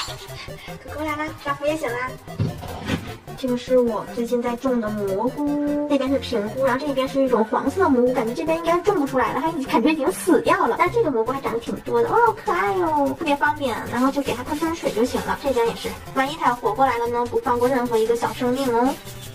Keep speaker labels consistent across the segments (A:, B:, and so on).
A: 可可来啦，小福也醒啦。这个是我最近在种的蘑菇，那边是平菇，然后这边是一种黄色的蘑菇，感觉这边应该种不出来了，它感觉已经死掉了。但这个蘑菇还长得挺多的，哦，好可爱哟，特别方便。然后就给它喷喷水就行了。这边也是，万一它要活过来了呢，不放过任何一个小生命哦。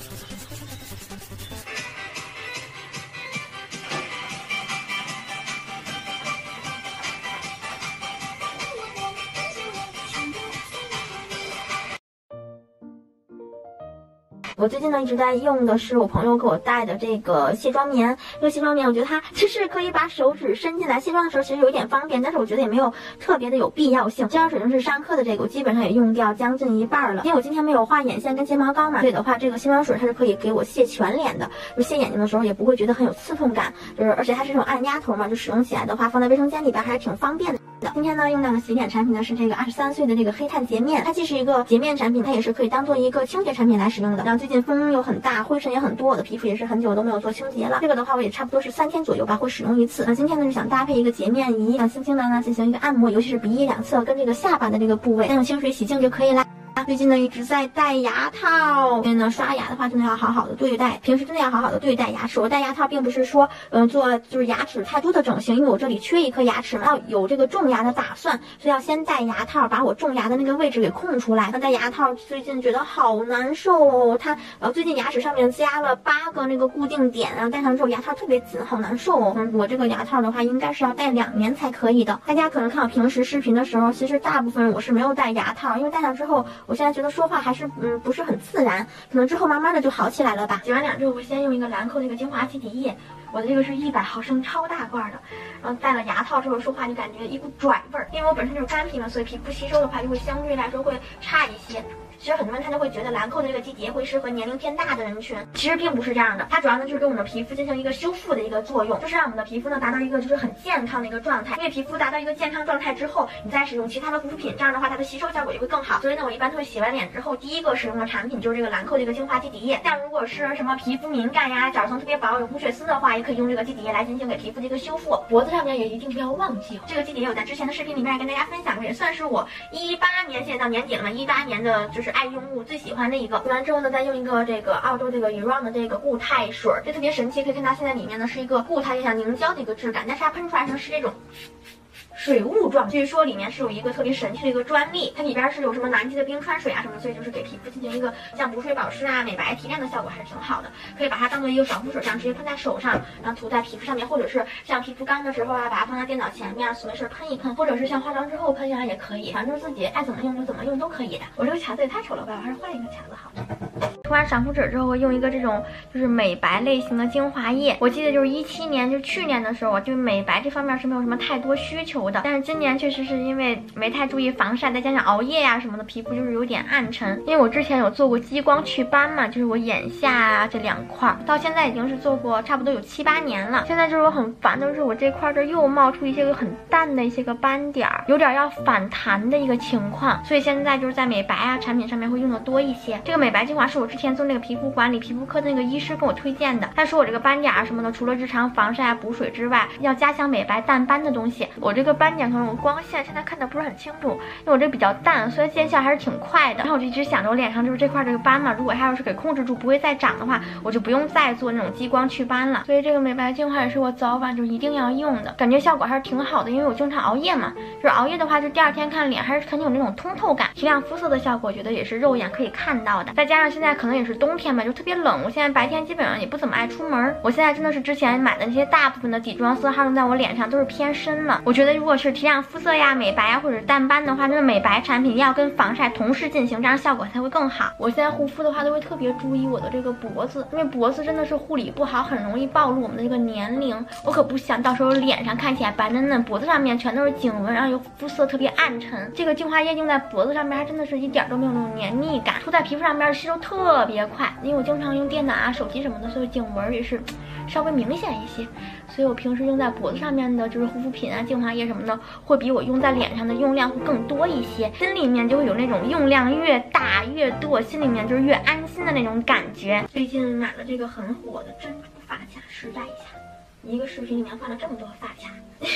A: 我最近呢一直在用的是我朋友给我带的这个卸妆棉。这个卸妆棉我觉得它其实可以把手指伸进来卸妆的时候其实有一点方便，但是我觉得也没有特别的有必要性。这样水就是上课的这个我基本上也用掉将近一半了，因为我今天没有画眼线跟睫毛膏嘛，所以的话这个卸妆水它是可以给我卸全脸的，就卸眼睛的时候也不会觉得很有刺痛感，而且它是这种按压头嘛，就使用起来的话放在卫生间里边还是挺方便的。今天呢用到的洗脸产品呢是这个23岁的这个黑炭洁面，它既是一个洁面产品，它也是可以当做一个清洁产品来使用的。然后最近风又很大，灰尘也很多，我的皮肤也是很久都没有做清洁了。这个的话我也差不多是3天左右吧会使用一次。那今天呢是想搭配一个洁面仪，轻轻的呢进行一个按摩，尤其是鼻翼两侧跟这个下巴的这个部位，再用清水洗净就可以啦。最近呢一直在戴牙套，所以呢刷牙的话真的要好好的对待，平时真的要好好的对待牙齿。我戴牙套并不是说做就是牙齿太多的整形，因为我这里缺一颗牙齿嘛，要有这个种牙的打算，所以要先戴牙套，把我种牙的那个位置给空出来。那戴牙套最近觉得好难受哦，它最近牙齿上面加了8个那个固定点，然后戴上之后牙套特别紧，好难受哦。我这个牙套的话应该是要戴2年才可以的。大家可能看我平时视频的时候，其实大部分我是没有戴牙套，因为戴上之后我现在觉得说话还是不是很自然，可能之后慢慢的就好起来了吧。洗完脸之后，我先用一个兰蔻那个精华基底液，我的这个是100毫升超大罐的，然后戴了牙套之后说话就感觉一股拽味儿，因为我本身就是干皮嘛，所以皮肤吸收的话就会相对来说会差一些。其实很多人他就会觉得兰蔻的这个基底液会适合年龄偏大的人群，其实并不是这样的。它主要呢就是对我们的皮肤进行一个修复的一个作用，就是让我们的皮肤呢达到一个就是很健康的一个状态。因为皮肤达到一个健康状态之后，你再使用其他的护肤品，这样的话它的吸收效果也会更好。所以呢，我一般都会洗完脸之后，第一个使用的产品就是这个兰蔻这个精华基底液。像如果是什么皮肤敏感呀、角层特别薄、有红血丝的话，也可以用这个基底液来进行给皮肤的一个修复。脖子上面也一定不要忘记这个基底液，我在之前的视频里面也跟大家分享过，也算是我18年，现在到年底了嘛，18年的就是爱用物最喜欢的一个。用完之后呢，再用一个这个澳洲这个 Eron 的这个固态水，这特别神奇，可以看它现在里面呢是一个固态，就像凝胶的一个质感，但是它喷出来呢是这种水雾状，据说里面是有一个特别神奇的一个专利，它里边是有什么南极的冰川水啊什么的，所以就是给皮肤进行一个像补水保湿啊、美白提亮的效果还是挺好的，可以把它当做一个爽肤水这样直接喷在手上，然后涂在皮肤上面，或者是像皮肤干的时候啊，把它放在电脑前面没事喷一喷，或者是像化妆之后喷上也可以，反正自己爱怎么用就怎么用都可以的。我这个卡子也太丑了吧，我还是换一个卡子好了。涂完爽肤水之后，会用一个这种就是美白类型的精华液。我记得就是17年，就去年的时候，我对美白这方面是没有什么太多需求的。但是今年确实是因为没太注意防晒，再加上熬夜呀什么的，皮肤就是有点暗沉。因为我之前有做过激光祛斑嘛，就是我眼下啊这2块，到现在已经是做过差不多有7、8年了。现在就是我很烦的就是我这块这又冒出一些个很淡的一些个斑点，有点要反弹的一个情况，所以现在就是在美白啊产品上面会用的多一些。这个美白精华是我之前做那个皮肤管理皮肤科的那个医师跟我推荐的，他说我这个斑点啊什么的，除了日常防晒啊补水之外，要加强美白淡斑的东西。我这个斑点可能我光线现在看的不是很清楚，因为我这个比较淡，所以见效还是挺快的。然后我就一直想着我脸上就是这块这个斑嘛，如果它要是给控制住不会再长的话，我就不用再做那种激光祛斑了。所以这个美白精华也是我早晚就一定要用的，感觉效果还是挺好的。因为我经常熬夜嘛，就是熬夜的话，就第2天看脸还是肯定有那种通透感，提亮肤色的效果，我觉得也是肉眼可以看到的。再加上现在可能也是冬天吧，就特别冷，我现在白天基本上也不怎么爱出门。我现在真的是之前买的那些大部分的底妆色号用在我脸上都是偏深了。我觉得如果是提亮肤色呀、美白呀或者淡斑的话，真的美白产品要跟防晒同时进行，这样效果才会更好。我现在护肤的话都会特别注意我的这个脖子，因为脖子真的是护理不好，很容易暴露我们的这个年龄。我可不想到时候脸上看起来白嫩嫩，脖子上面全都是颈纹，然后又肤色特别暗沉。这个精华液用在脖子上面，还真的是一点都没有那种黏腻感，涂在皮肤上面吸收特别快。因为我经常用电脑啊、手机什么的，所以颈纹也是稍微明显一些。所以我平时用在脖子上面的就是护肤品啊、精华液什么的，会比我用在脸上的用量会更多一些。心里面就会有那种用量越大越多，心里面就是越安心的那种感觉。最近买了这个很火的珍珠发卡，试戴一下。一个视频里面换了这么多发卡。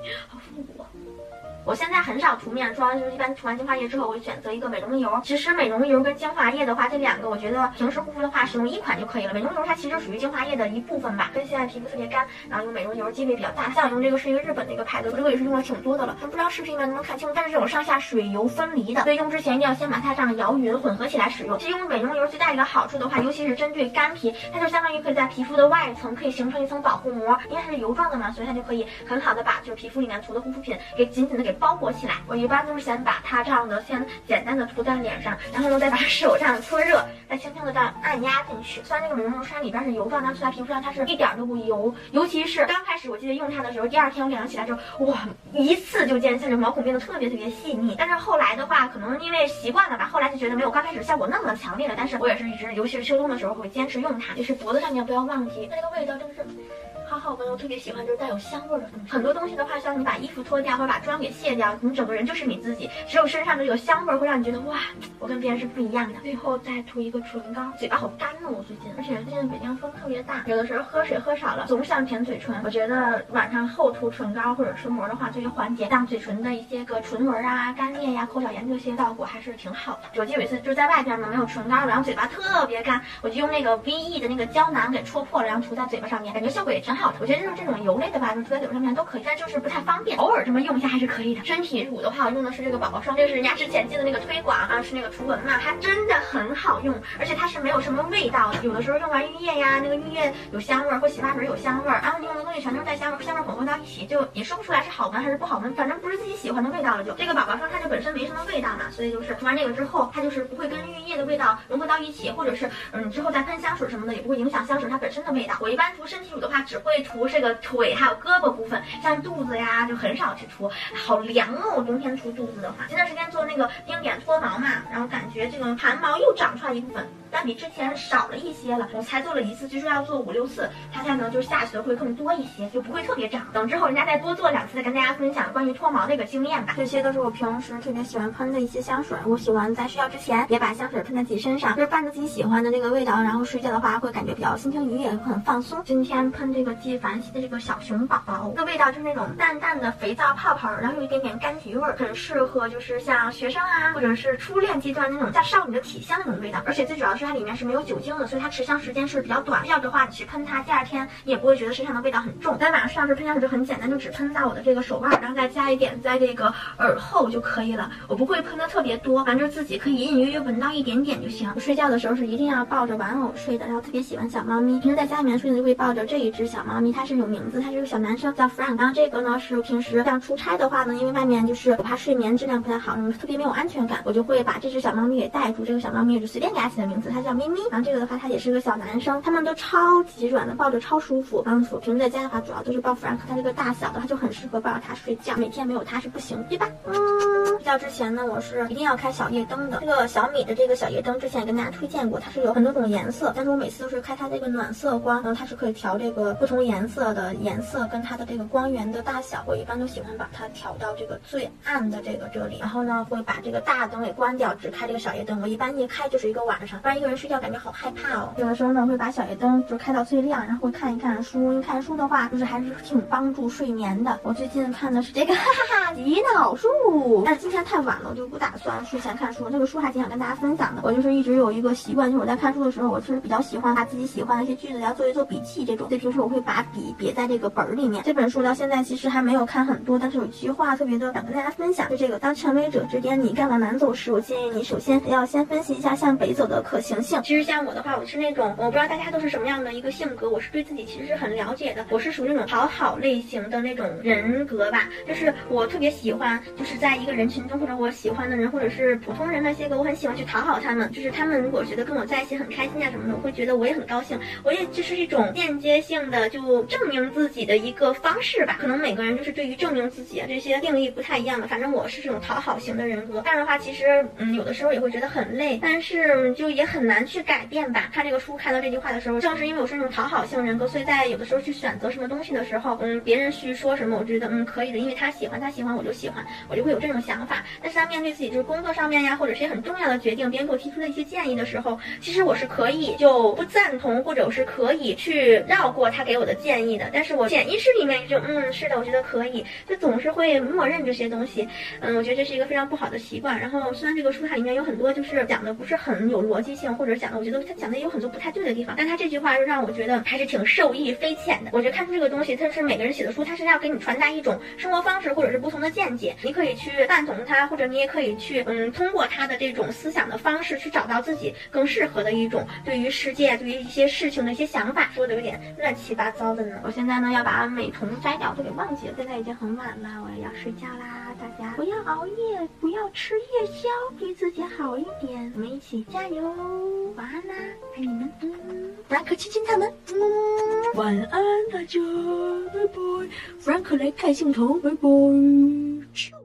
A: 好复古。我现在很少涂面霜，就是一般涂完精华液之后，我会选择一个美容油。其实美容油跟精华液的话，这两个我觉得平时护肤的话，使用一款就可以了。美容油它其实属于精华液的一部分吧。所以现在皮肤特别干，然后用美容油机会比较大。像我用这个是一个日本的一个牌子，这个也是用了挺多的了。不知道视频里面能不能看清楚，它是这种上下水油分离的，所以用之前一定要先把它这样摇匀混合起来使用。其实用美容油最大一个好处的话，尤其是针对干皮，它就相当于可以在皮肤的外层可以形成一层保护膜，因为它是油状的嘛，所以它就可以很好的把就是皮肤里面涂的护肤品给紧紧的给包裹起来。我一般都是先把它这样的先简单的涂在脸上，然后呢再把手这样搓热，再轻轻的这样按压进去。虽然这个美容油它里边是油状，但涂在皮肤上它是一点都不油。尤其是刚开始我记得用它的时候，第二天我脸上起来之后，哇，一次就见效，这毛孔变得特别细腻。但是后来的话，可能因为习惯了吧，后来就觉得没有刚开始效果那么强烈了。但是我也是一直，尤其是秋冬的时候会坚持用它。就是脖子上面不要忘记，它这个味道真的是好好闻，我特别喜欢就是带有香味的东西。很多东西的话，像你把衣服脱掉或者把妆给卸掉，你整个人就是你自己，只有身上的这个香味会让你觉得哇，我跟别人是不一样的。最后再涂一个唇膏，嘴巴好干呢，我最近，而且最近北京风特别大，有的时候喝水喝少了，总想舔嘴唇。我觉得晚上厚涂唇膏或者唇膜的话，对于缓解让嘴唇的一些个唇纹啊、干裂呀、口角炎这些效果还是挺好的。我记得有一次就是在外边嘛，没有唇膏，然后嘴巴特别干，我就用那个 VE 的那个胶囊给戳破了，然后涂在嘴巴上面，感觉效果也挺好的。我觉得就是这种油类的吧，就涂在嘴巴上面都可以，但就是不太方便，偶尔这么用一下还是可以的。身体乳的话，我用的是这个宝宝霜，这是人家之前接的那个推广啊，是那个除纹嘛，它真的很好用，而且它是没有什么味道的。有的时候用完浴液呀，那个浴液有香味儿，或洗发水有香味儿，然后你用的东西全都是带香味儿混合到一起，就也说不出来是好闻还是不好闻，反正不是自己喜欢的味道了就。这个宝宝霜它就本身没什么味道嘛，所以就是涂完这个之后，它就是不会跟浴液的味道融合到一起，或者是之后再喷香水什么的也不会影响香水它本身的味道。我一般涂身体乳的话，只会涂这个腿还有胳膊部分，像肚子呀就很少去涂，好凉哦，冬天涂肚子的话。前段时间做那个冰点脱毛嘛，然后感觉这个汗毛又长出来一部分，但比之前少了一些了。我才做了一次，据说要做5、6次，它才能就是下去的会更多一些，就不会特别长。等之后人家再多做2次，再跟大家分享关于脱毛这个经验吧。这些都是我平时特别喜欢喷的一些香水，我喜欢在睡觉之前也把香水喷在自己身上，就是伴着自己喜欢的这个味道，然后睡觉的话会感觉比较心情愉悦，会很放松。今天喷这个纪梵希的这个小熊宝宝，这个味道就是那种淡淡的肥皂泡泡，然后有一点点柑橘味，很适合就是像学生啊，或者是初恋阶段那种像少女的体香那种味道。而且最主要是它里面是没有酒精的，所以它持香时间是比较短。要的话你去喷它，第二天你也不会觉得身上的味道很重。在晚上睡觉时喷香水就很简单，就只喷到我的这个手腕，然后再加一点在这个耳后就可以了。我不会喷的特别多，反正自己可以隐隐约约闻到一点点就行。我睡觉的时候是一定要抱着玩偶睡的，然后特别喜欢小猫咪，平时在家里面睡呢就会抱着这一只小猫咪，它是有名字，它是个小男生叫 Frank。然后这个呢是平时像出差的话呢，因为外面就是我怕睡眠质量不太好，特别没有安全感，我就会把这只小猫咪给带住。这个小猫咪就随便给它起的名字，它叫咪咪。然后这个的话，它也是个小男生，他们都超级软的，抱着超舒服。然后我平时在家的话，主要都是抱 Frank，它这个大小的，它就很适合抱着它睡觉，每天没有它是不行，对吧？睡觉之前呢，我是一定要开小夜灯的。这个小米的这个小夜灯之前也跟大家推荐过，它是有很多种颜色，但是我每次都是开它这个暖色光，然后它是可以调这个不同颜色的颜色跟它的这个光源的大小。我一般都喜欢把它调到这个最暗的这里，然后呢会把这个大灯给关掉，只开这个小夜灯。我一般一开就是一个晚上，不然一个人睡觉感觉好害怕哦。有的时候呢会把小夜灯就开到最亮，然后会看一看书，因为看书的话就是还是挺帮助睡眠的。我最近看的是这个洗脑术，但是今天太晚了，我就不打算睡前看书。这个书还挺想跟大家分享的。我就是一直有一个习惯，就是我在看书的时候，我是比较喜欢把自己喜欢的一些句子要做一做笔记这种。所以平时我会把笔别在这个本里面。这本书到现在其实还没有看很多，但是有一句话特别的想跟大家分享，就这个：当权威者指点你该往南走时，我建议你首先要先分析一下向北走的可行性。其实像我的话，我是那种我不知道大家都是什么样的一个性格，我是对自己其实是很了解的。我是属于那种讨好类型的那种人格吧，就是我特别喜欢就是在一个人群中，或者我喜欢的人或者是普通人那些个，我很喜欢去讨好他们，就是他们如果觉得跟我在一起很开心啊什么的，我会觉得我也很高兴，我也就是一种间接性的就证明自己的一个方式吧。可能每个人就是对于证明自己啊这些定义不太一样的，反正我是这种讨好型的人格。这样的话其实有的时候也会觉得很累，但是就也很难去改变吧。看这个书看到这句话的时候，正是因为我是那种讨好型人格，所以在有的时候去选择什么东西的时候，别人去说什么我觉得可以的，因为他喜欢我就喜欢，我就会有这种想法。 法。但是当面对自己就是工作上面呀，或者是很重要的决定，别人给我提出的一些建议的时候，其实我是可以就不赞同，或者是可以去绕过他给我的建议的。但是我潜意识里面就是的，我觉得可以，就总是会默认这些东西。我觉得这是一个非常不好的习惯。然后虽然这个书它里面有很多就是讲的不是很有逻辑性，或者讲的我觉得他讲的也有很多不太对的地方，但他这句话就让我觉得还是挺受益匪浅的。我觉得看出这个东西，它是每个人写的书，它是要给你传达一种生活方式或者是不同的见解，你可以去赞同它，或者你也可以去通过他的这种思想的方式去找到自己更适合的一种对于世界对于一些事情的一些想法。说的有点乱七八糟的呢。我现在呢要把美瞳摘掉，都给忘记了，现在已经很晚了，我要睡觉啦。大家不要熬夜，不要吃夜宵，对自己好一点，我们一起加油。晚安啦，爱你们。弗兰克亲亲他们。晚安大家，拜拜。弗兰克来看镜头，拜拜。